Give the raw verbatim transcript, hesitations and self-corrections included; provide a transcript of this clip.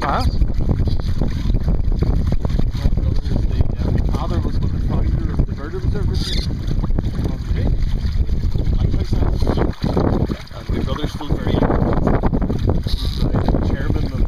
class. The father was with the founder of the murder observatory. And the brother's still very young. He's the chairman of